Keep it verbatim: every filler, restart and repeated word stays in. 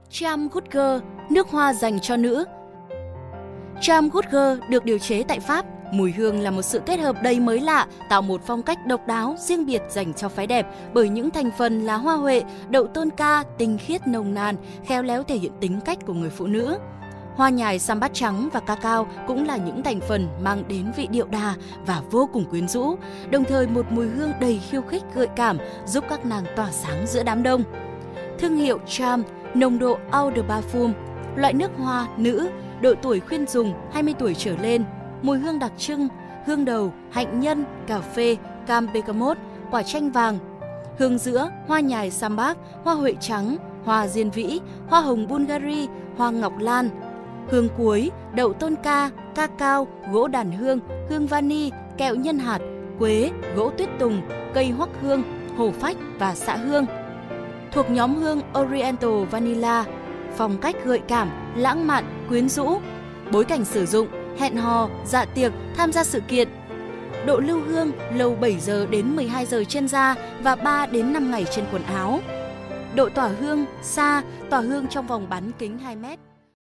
Charm Good Girl, nước hoa dành cho nữ. Charm Good Girl được điều chế tại Pháp. Mùi hương là một sự kết hợp đầy mới lạ, tạo một phong cách độc đáo, riêng biệt dành cho phái đẹp bởi những thành phần là hoa huệ, đậu tôn ca, tinh khiết nồng nàn, khéo léo thể hiện tính cách của người phụ nữ. Hoa nhài sambac trắng và cacao cũng là những thành phần mang đến vị điệu đà và vô cùng quyến rũ, đồng thời một mùi hương đầy khiêu khích gợi cảm giúp các nàng tỏa sáng giữa đám đông. Thương hiệu Charm, nồng độ Eau de Parfum, loại nước hoa nữ, độ tuổi khuyên dùng hai mươi tuổi trở lên, mùi hương đặc trưng, hương đầu, hạnh nhân, cà phê, cam bergamot, quả chanh vàng. Hương giữa, hoa nhài sambac, hoa huệ trắng, hoa diên vĩ, hoa hồng Bulgari, hoa ngọc lan. Hương cuối, đậu tôn ca, cacao, gỗ đàn hương, hương vani, kẹo nhân hạt, quế, gỗ tuyết tùng, cây hoắc hương, hồ phách và xạ hương. Thuộc nhóm hương Oriental Vanilla, phong cách gợi cảm, lãng mạn, quyến rũ. Bối cảnh sử dụng, hẹn hò, dạ tiệc, tham gia sự kiện. Độ lưu hương lâu bảy giờ đến mười hai giờ trên da và ba đến năm ngày trên quần áo. Độ tỏa hương xa, tỏa hương trong vòng bán kính hai mét.